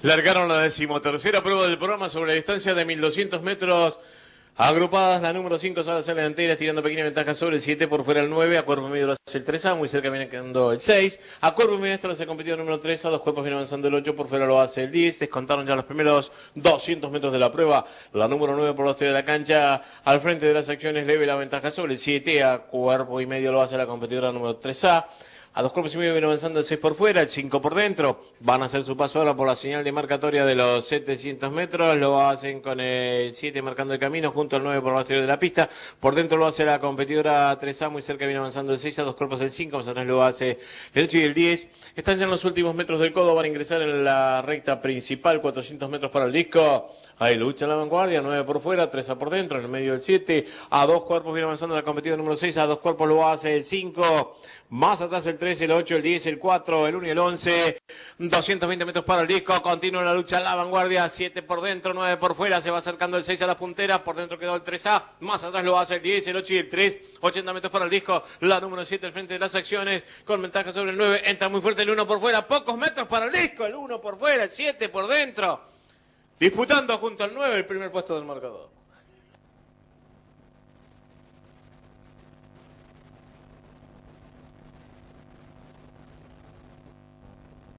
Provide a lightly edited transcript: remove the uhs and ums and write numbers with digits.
Largaron la 13ª prueba del programa sobre la distancia de 1200 metros. Agrupadas, la número 5 sale hacia la delantera, tirando pequeña ventaja sobre el 7, por fuera el 9, a cuerpo y medio lo hace el 3A, muy cerca viene quedando el 6, a cuerpo y medio esto lo hace competido el número 3, a 2 cuerpos viene avanzando el 8, por fuera lo hace el 10, descontaron ya los primeros 200 metros de la prueba, la número 9 por los de la cancha, al frente de las acciones leve la ventaja sobre el 7, a cuerpo y medio lo hace la competidora número 3A, a 2 cuerpos y medio viene avanzando el 6 por fuera, el 5 por dentro. Van a hacer su paso ahora por la señal de marcatoria de los 700 metros. Lo hacen con el 7 marcando el camino junto al 9 por el exterior de la pista. Por dentro lo hace la competidora 3A, muy cerca viene avanzando el 6, a 2 cuerpos el 5, más atrás lo hace el 8 y el 10. Están ya en los últimos metros del codo, van a ingresar en la recta principal, 400 metros para el disco. Ahí lucha la vanguardia, 9 por fuera, 3A por dentro, en el medio el 7, a 2 cuerpos viene avanzando la competidora número 6, a 2 cuerpos lo hace el 5, más atrás el 3, el 8, el 10, el 4, el 1 y el 11, 220 metros para el disco, continúa la lucha la vanguardia, 7 por dentro, 9 por fuera, se va acercando el 6 a las punteras, por dentro quedó el 3A, más atrás lo hace el 10, el 8 y el 3, 80 metros para el disco, la número 7 al frente de las acciones, con ventaja sobre el 9, entra muy fuerte el 1 por fuera, pocos metros para el disco, el 1 por fuera, el 7 por dentro. Disputando junto al 9 el primer puesto del marcador.